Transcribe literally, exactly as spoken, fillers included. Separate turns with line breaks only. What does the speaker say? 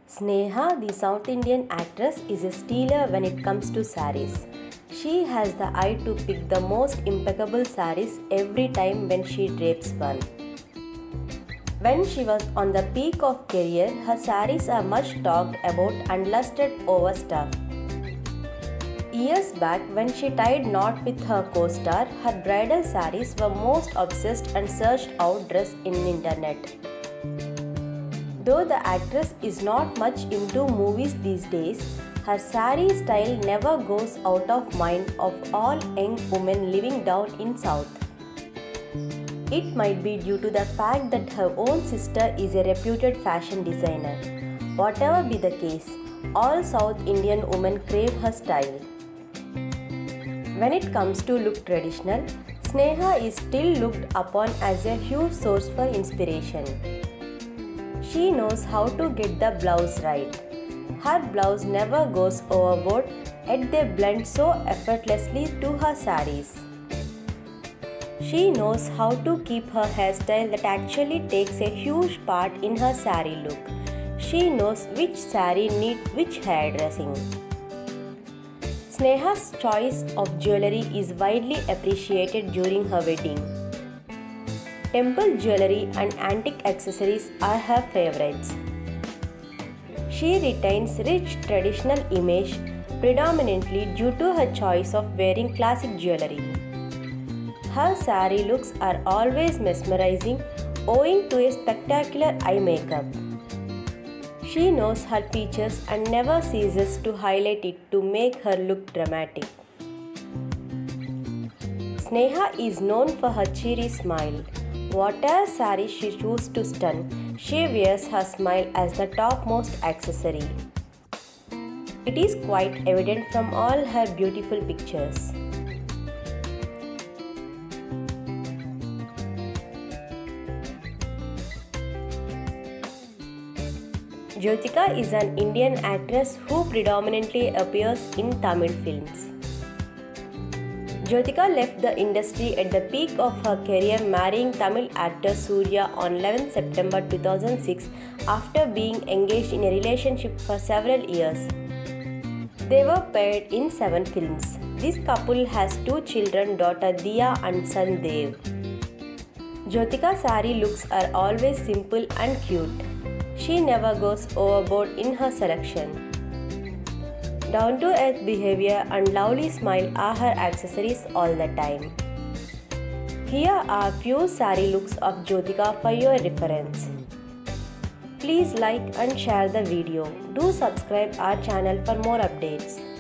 Sneha, the South Indian actress, is a stealer when it comes to saris. She has the eye to pick the most impeccable saris every time when she drapes one. When she was on the peak of career, her saris are much talked about and lusted over stuff. Years back, when she tied knot with her co-star, her bridal saris were most obsessed and searched out dress in internet. Though the actress is not much into movies these days, her saree style never goes out of mind of all young women living down in South. It might be due to the fact that her own sister is a reputed fashion designer. Whatever be the case, all South Indian women crave her style. When it comes to look traditional, Sneha is still looked upon as a huge source for inspiration. She knows how to get the blouse right. Her blouse never goes overboard, yet they blend so effortlessly to her saris. She knows how to keep her hairstyle that actually takes a huge part in her sari look. She knows which sari needs which hairdressing. Sneha's choice of jewelry is widely appreciated during her wedding. Temple jewelry and antique accessories are her favorites. She retains rich traditional image predominantly due to her choice of wearing classic jewelry. Her sari looks are always mesmerizing owing to a spectacular eye makeup. She knows her features and never ceases to highlight it to make her look dramatic. Sneha is known for her cheery smile. Whatever sari she chooses to stun, she wears her smile as the topmost accessory. It is quite evident from all her beautiful pictures. Jyotika is an Indian actress who predominantly appears in Tamil films. Jyotika left the industry at the peak of her career, marrying Tamil actor Surya on eleventh September two thousand six after being engaged in a relationship for several years. They were paired in seven films. This couple has two children, daughter Diya and son Dev. Jyotika's sari looks are always simple and cute. She never goes overboard in her selection. Down-to-earth behavior and lovely smile are her accessories all the time. Here are few sari looks of Jyotika for your reference. Please like and share the video. Do subscribe our channel for more updates.